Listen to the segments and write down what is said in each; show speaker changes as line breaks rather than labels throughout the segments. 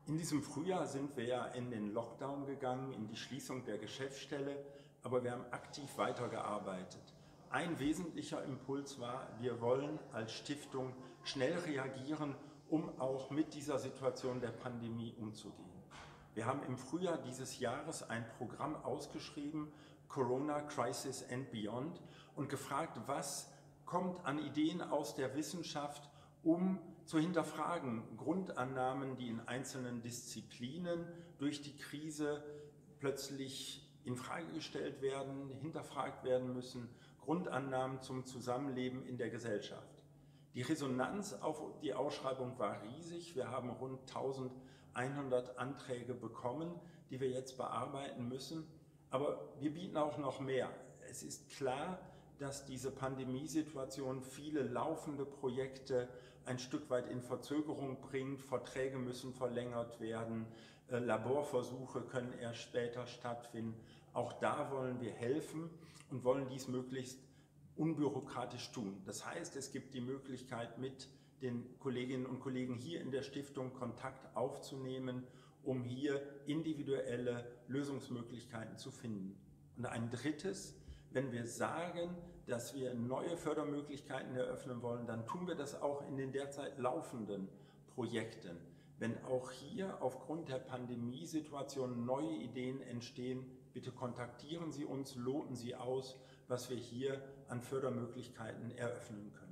In diesem Frühjahr sind wir ja in den Lockdown gegangen, in die Schließung der Geschäftsstelle, aber wir haben aktiv weitergearbeitet. Ein wesentlicher Impuls war, wir wollen als Stiftung schnell reagieren, um auch mit dieser Situation der Pandemie umzugehen. Wir haben im Frühjahr dieses Jahres ein Programm ausgeschrieben, Corona Crisis and Beyond, und gefragt, was kommt an Ideen aus der Wissenschaft, um zu hinterfragen, Grundannahmen, die in einzelnen Disziplinen durch die Krise plötzlich in Frage gestellt werden, hinterfragt werden müssen, Grundannahmen zum Zusammenleben in der Gesellschaft. Die Resonanz auf die Ausschreibung war riesig. Wir haben rund 1100 Anträge bekommen, die wir jetzt bearbeiten müssen. Aber wir bieten auch noch mehr. Es ist klar, dass diese Pandemiesituation viele laufende Projekte ein Stück weit in Verzögerung bringt. Verträge müssen verlängert werden, Laborversuche können erst später stattfinden. Auch da wollen wir helfen und wollen dies möglichst unbürokratisch tun. Das heißt, es gibt die Möglichkeit, mit den Kolleginnen und Kollegen hier in der Stiftung Kontakt aufzunehmen, um hier individuelle Lösungsmöglichkeiten zu finden. Und ein drittes: Wenn wir sagen, dass wir neue Fördermöglichkeiten eröffnen wollen, dann tun wir das auch in den derzeit laufenden Projekten. Wenn auch hier aufgrund der Pandemiesituation neue Ideen entstehen, bitte kontaktieren Sie uns, loten Sie aus, was wir hier an Fördermöglichkeiten eröffnen können.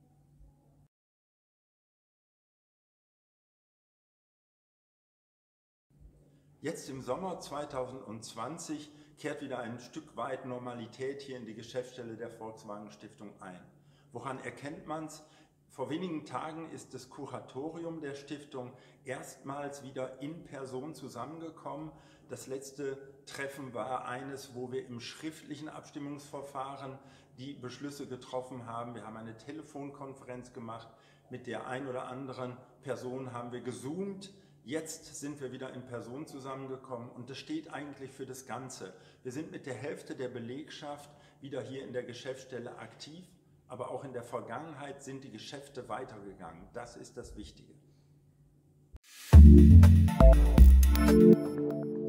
Jetzt im Sommer 2020 kehrt wieder ein Stück weit Normalität hier in die Geschäftsstelle der Volkswagen Stiftung ein. Woran erkennt man es? Vor wenigen Tagen ist das Kuratorium der Stiftung erstmals wieder in Person zusammengekommen. Das letzte Treffen war eines, wo wir im schriftlichen Abstimmungsverfahren die Beschlüsse getroffen haben. Wir haben eine Telefonkonferenz gemacht. Mit der ein oder anderen Person haben wir gezoomt. Jetzt sind wir wieder in Person zusammengekommen und das steht eigentlich für das Ganze. Wir sind mit der Hälfte der Belegschaft wieder hier in der Geschäftsstelle aktiv, aber auch in der Vergangenheit sind die Geschäfte weitergegangen. Das ist das Wichtige.